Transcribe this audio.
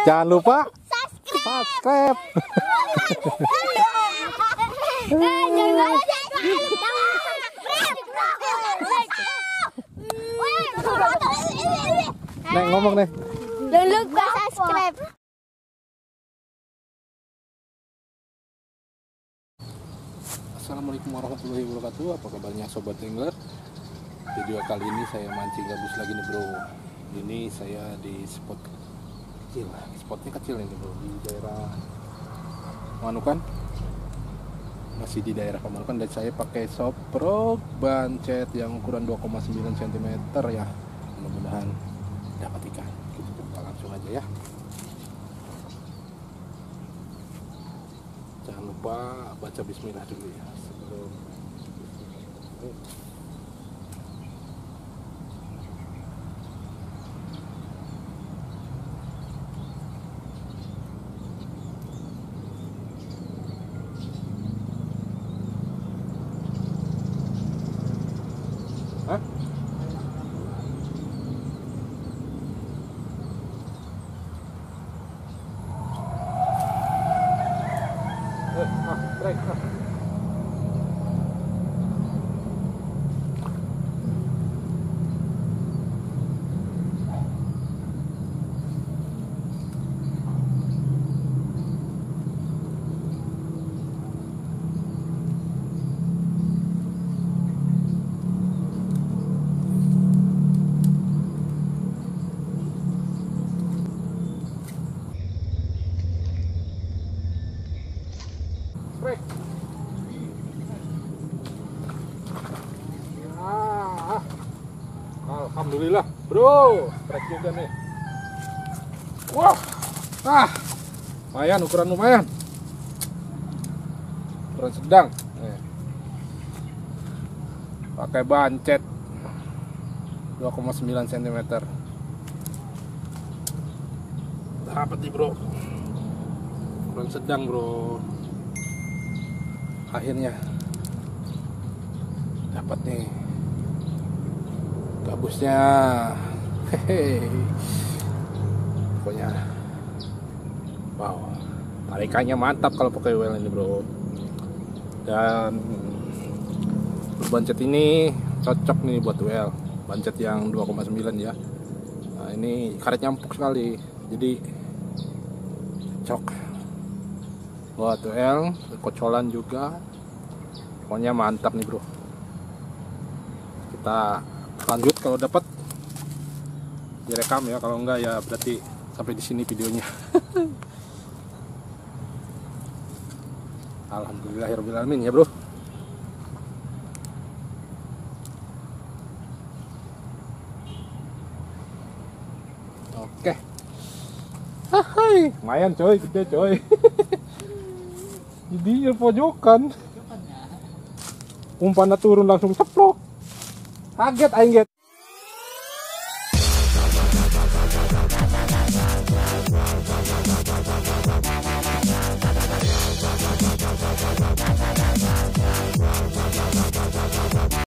Jangan lupa subscribe. Nek ngomong nih. Jangan lupa subscribe. Assalamualaikum warahmatullahi wabarakatuh. Apa kabarnya sobat angler? Video kali ini saya mancing gabus lagi nih bro. Ini saya di spot kecil, spotnya kecil ini bro, di daerah Pamanukan. Masih di daerah Pamanukan dan saya pakai soprog bancet yang ukuran 2,9 cm ya. Mudah-mudahan dapat ikan. Kita coba langsung aja ya. Jangan lupa baca bismillah dulu ya sebelum. Hah? Strike. Alhamdulillah bro, strike juga nih. Wah, lumayan, ukuran lumayan, ukuran sedang. Pakai bancet 2,9 cm. Dapat nih bro, ukuran sedang bro. Akhirnya dapat nih gabusnya. Hehehe, pokoknya wow, tarikannya mantap kalau pakai well ini bro. Dan bancet ini cocok nih buat well, bancet yang 2,9 ya. Nah, ini karetnya empuk sekali, jadi cocok buat well, kocolan juga. Pokoknya mantap nih bro. Kita lanjut, kalau dapat direkam ya, kalau enggak ya berarti sampai di sini videonya. Alhamdulillahirobbilalamin ya bro. Oke. Hai, lumayan coy, gede coy. Jadi pojokan. Umpannya turun langsung ceplok. Kaget aing get.